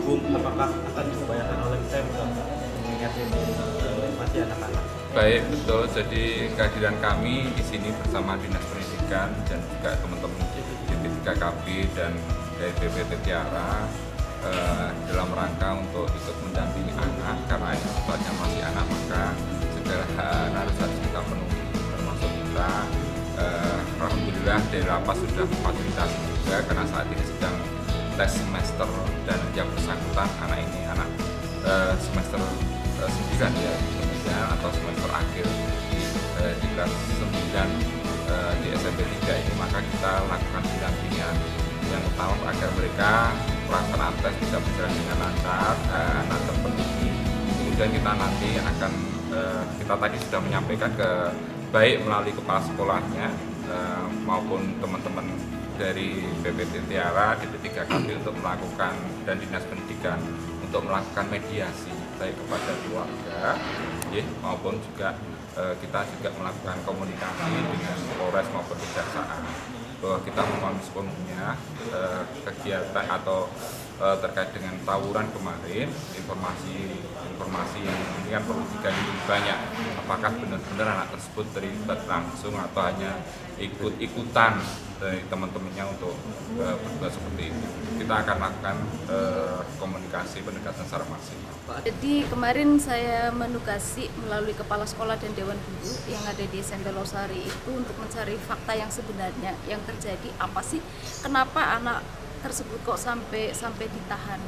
apakah akan diupayakan oleh Pemda mengingat ini masih anak-anak? Baik, betul. Jadi kehadiran kami di sini bersama Dinas Pendidikan dan juga teman-teman di P3KB dan dari BPT Tiara dalam rangka untuk ikut mendampingi anak karena ini sifatnya masih anak, maka segala hal harus kita penuhi, termasuk kita alhamdulillah dari lapas sudah memfasilitasi juga karena saat ini sedang tes semester dan yang bersangkutan anak ini anak semester 9 ya atau semester akhir di kelas 9 di SMP 3 ini, maka kita lakukan pendampingan yang utama agar mereka pelaksanaan tes bisa berjalan dengan lancar dan terpenuhi. Kemudian kita nanti akan kita tadi sudah menyampaikan ke baik melalui kepala sekolahnya maupun teman-teman dari BPT Tiara di P3KB untuk melakukan dan Dinas Pendidikan untuk melakukan mediasi baik kepada keluarga maupun juga kita juga melakukan komunikasi dengan Polres maupun Kejaksaan bahwa kita memahami sepenuhnya kegiatan atau terkait dengan tawuran kemarin, informasi yang kan perlu digali lebih banyak, apakah benar-benar anak tersebut terlibat langsung atau hanya ikut-ikutan dari teman-temannya untuk berbuat seperti itu. Kita akan lakukan komunikasi pendekatan secara maksimal. Jadi kemarin saya menugasi melalui kepala sekolah dan dewan guru yang ada di SMP Losari itu untuk mencari fakta yang sebenarnya yang terjadi, apa sih, kenapa anak tersebut kok sampai ditahan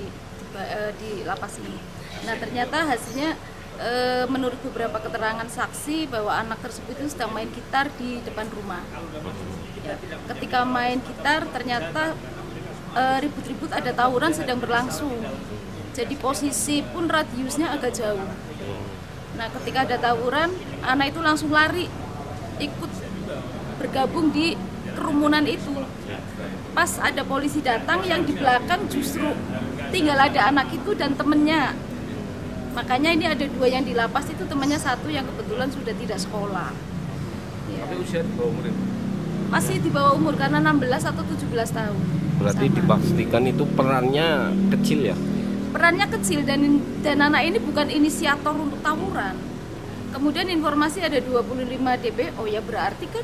di lapas ini. Nah ternyata hasilnya menurut beberapa keterangan saksi bahwa anak tersebut itu sedang main gitar di depan rumah. Ya, ketika main gitar ternyata ribut-ribut, ada tawuran sedang berlangsung. Jadi posisi pun radiusnya agak jauh. Nah ketika ada tawuran, anak itu langsung lari ikut bergabung di kerumunan itu. Pas ada polisi datang, yang di belakang justru tinggal ada anak itu dan temennya. Makanya ini ada dua yang di lapas itu, temannya satu yang kebetulan sudah tidak sekolah. Ya. Tapi usia di bawah umur itu? Masih di bawah umur karena 16 atau 17 tahun. Berarti sama. dipastikan itu perannya kecil ya? Perannya kecil dan anak ini bukan inisiator untuk tawuran. Kemudian informasi ada 25 DPO, ya berarti kan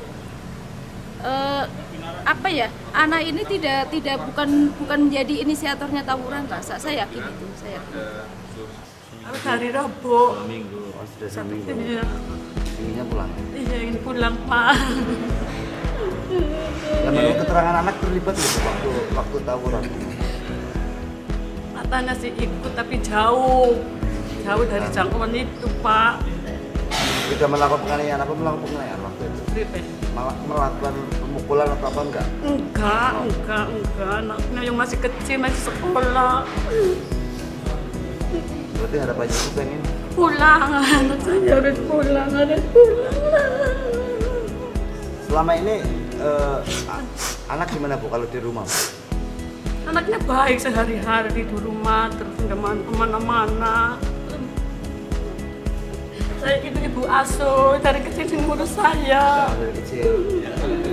apa ya, anak ini tidak bukan menjadi inisiatornya tawuran lah. Saya yakin itu, saya yakin. Hari Rabu. Minggu. Sudah seminggu. Iya. Inginnya pulang. Iya, ingin pulang, Pak. Dan menurut keterangan anak terlibat gitu waktu tawuran. Katanya sih ikut tapi jauh dari jangkauan itu, Pak. Tidak melakukan penganiayaan waktu itu? Kripe. Melakukan pemukulan atau apa enggak? Enggak. Anaknya yang masih kecil, masih sekolah. Berarti harapannya itu pengen Pulang, anak saya harus pulang. Selama ini anak gimana Bu kalau di rumah? Anaknya baik sehari-hari di rumah, terus nggak kemana-mana. Saya itu ibu asuh, dari kecil ngurus saya. Dari kecil.